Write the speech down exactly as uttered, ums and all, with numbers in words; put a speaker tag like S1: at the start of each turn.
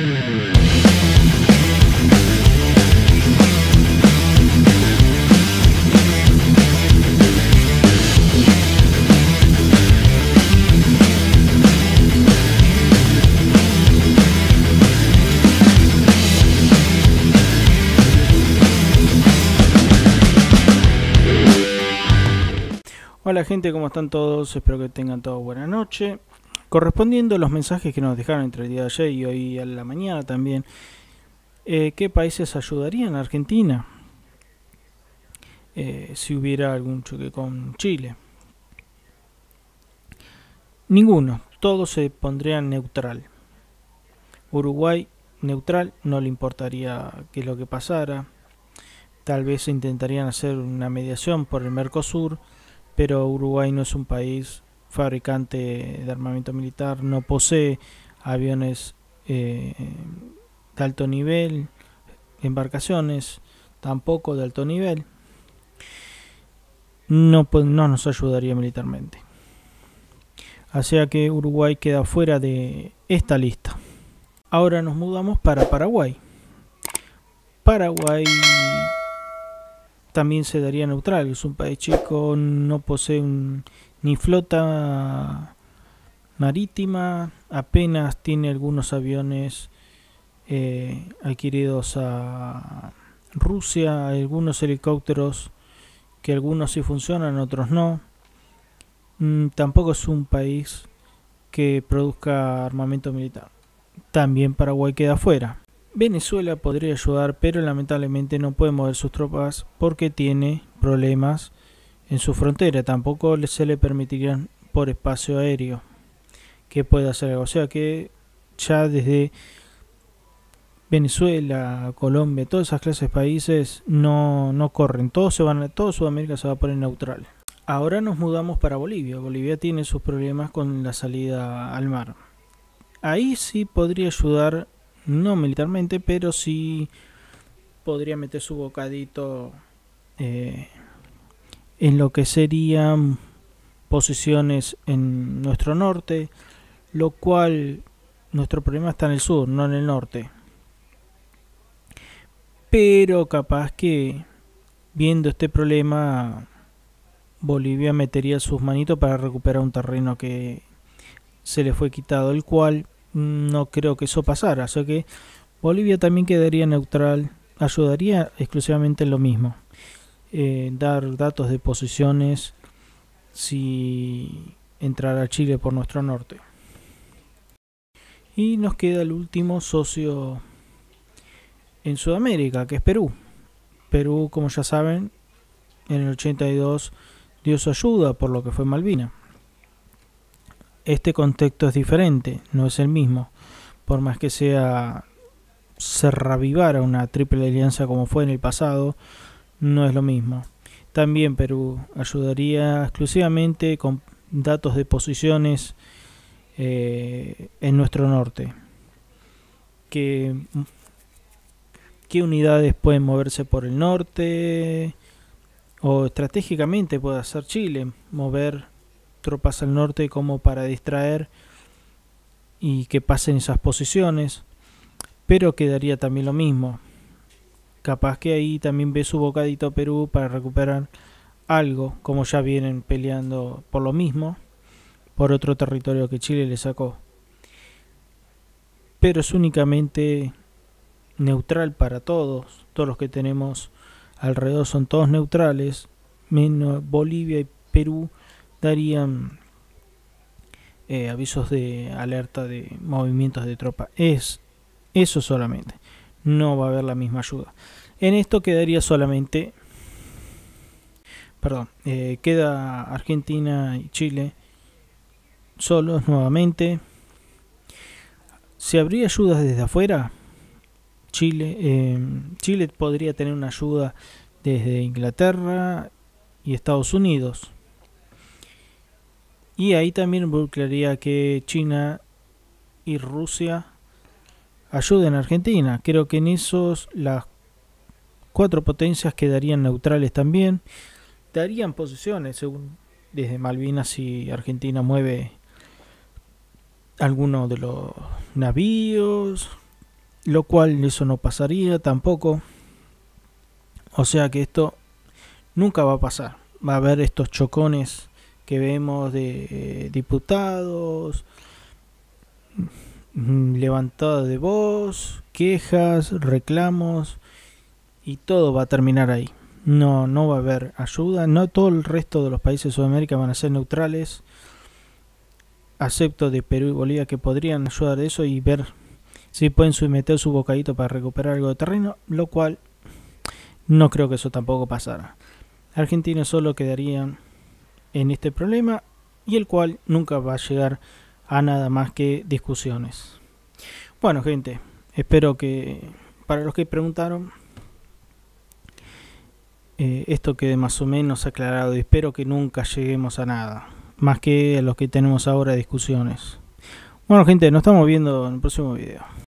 S1: Hola gente, ¿cómo están todos? Espero que tengan todos buena noche. Correspondiendo a los mensajes que nos dejaron entre el día de ayer y hoy a la mañana también, eh, ¿qué países ayudarían a Argentina eh, si hubiera algún choque con Chile? Ninguno, todo se pondría neutral. Uruguay neutral, no le importaría qué es lo que pasara. Tal vez intentarían hacer una mediación por el Mercosur, pero Uruguay no es un país fabricante de armamento militar, no posee aviones eh, de alto nivel, embarcaciones tampoco de alto nivel, no, no nos ayudaría militarmente. Así que Uruguay queda fuera de esta lista. Ahora nos mudamos para Paraguay. Paraguay también se daría neutral, es un país chico, no posee un, ni flota marítima, apenas tiene algunos aviones eh, adquiridos a Rusia, algunos helicópteros que algunos sí funcionan, otros no. Mm, tampoco es un país que produzca armamento militar. También Paraguay queda fuera. Venezuela podría ayudar, pero lamentablemente no puede mover sus tropas porque tiene problemas en su frontera. Tampoco se le permitirían por espacio aéreo que pueda hacer algo. O sea que ya desde Venezuela, Colombia, todas esas clases de países no, no corren. Todos se van, todo Sudamérica se va a poner neutral. Ahora nos mudamos para Bolivia. Bolivia tiene sus problemas con la salida al mar. Ahí sí podría ayudar, no militarmente, pero sí podría meter su bocadito eh, en lo que serían posiciones en nuestro norte, lo cual nuestro problema está en el sur, no en el norte. Pero capaz que viendo este problema, Bolivia metería sus manitos para recuperar un terreno que se le fue quitado, el cual no creo que eso pasara. O sea que Bolivia también quedaría neutral, ayudaría exclusivamente en lo mismo, eh, dar datos de posiciones si entrara Chile por nuestro norte. Y nos queda el último socio en Sudamérica, que es Perú. Perú, como ya saben, en el ochenta y dos dio su ayuda por lo que fue Malvinas. Este contexto es diferente, no es el mismo. Por más que sea se revivara una triple alianza como fue en el pasado, no es lo mismo. También Perú ayudaría exclusivamente con datos de posiciones eh, en nuestro norte. Que, ¿Qué unidades pueden moverse por el norte? O estratégicamente puede hacer Chile, mover tropas al norte como para distraer y que pasen esas posiciones, pero quedaría también lo mismo. Capaz que ahí también ve su bocadito Perú para recuperar algo, como ya vienen peleando por lo mismo, por otro territorio que Chile le sacó. Pero es únicamente neutral para todos, todos los que tenemos alrededor son todos neutrales, menos Bolivia y Perú darían eh, avisos de alerta de movimientos de tropa. Es eso solamente, no va a haber la misma ayuda. En esto quedaría solamente, perdón, eh, queda Argentina y Chile solos nuevamente. Si habría ayudas desde afuera, Chile, eh, Chile podría tener una ayuda desde Inglaterra y Estados Unidos. Y ahí también involucraría que China y Rusia ayuden a Argentina. Creo que en esos las cuatro potencias quedarían neutrales también. Darían posiciones según desde Malvinas si Argentina mueve alguno de los navíos lo cual eso no pasaría tampoco. O sea que esto nunca va a pasar. Va a haber estos chocones que vemos de eh, diputados, levantada de voz, quejas, reclamos, y todo va a terminar ahí. No, no va a haber ayuda. No todo el resto de los países de Sudamérica van a ser neutrales, excepto de Perú y Bolivia, que podrían ayudar a eso y ver si pueden meter su bocadito para recuperar algo de terreno, lo cual no creo que eso tampoco pasara. Argentina solo quedarían en este problema, y el cual nunca va a llegar a nada más que discusiones. Bueno, gente, espero que para los que preguntaron eh, esto quede más o menos aclarado, y espero que nunca lleguemos a nada más que los que tenemos ahora, discusiones. Bueno, gente, nos estamos viendo en el próximo video.